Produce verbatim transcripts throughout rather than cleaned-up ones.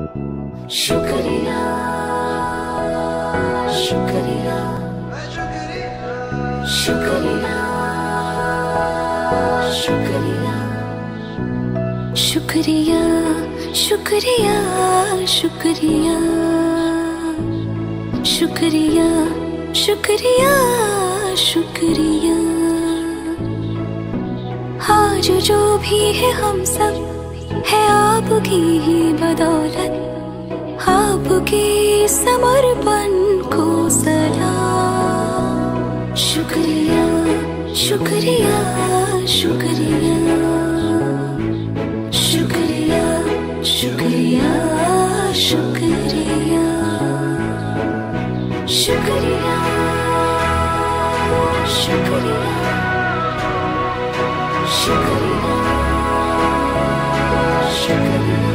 शुक्रिया शुक्रिया शुक्रिया शुक्रिया शुक्रिया शुक्रिया शुक्रिया शुक्रिया शुक्रिया शुक्रिया। आज जो भी है हम सब है आपकी ही बदौलत, आपके समर्पण को सलाम। शुक्रिया शुक्रिया शुक्रिया शुक्रिया शुक्रिया शुक्रिया शुक्रिया शुक्रिया शुक्रिया शुक्रिया।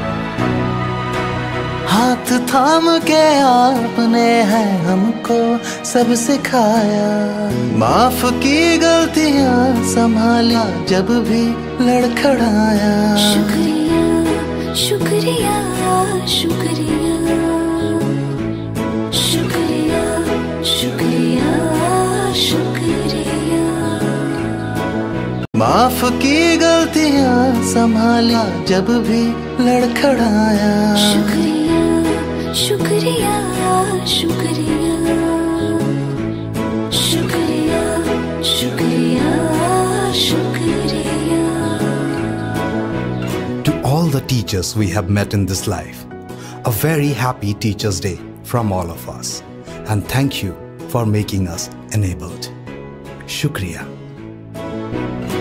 हाथ थाम के आपने है हमको सब सिखाया, माफ की गलतियां संभाला जब भी लड़खड़ाया। शुक्रिया शुक्रिया शुक्रिया शुक्रिया शुक्रिया शुक्रिया। माफ की गलतियां संभाला जब भी लड़खड़ाया। शुक्रिया शुक्रिया शुक्रिया शुक्रिया शुक्रिया शुक्रिया। To all the teachers we have met in this life, a very happy Teachers' Day from all of us, and thank you for making us enabled. Shukriya.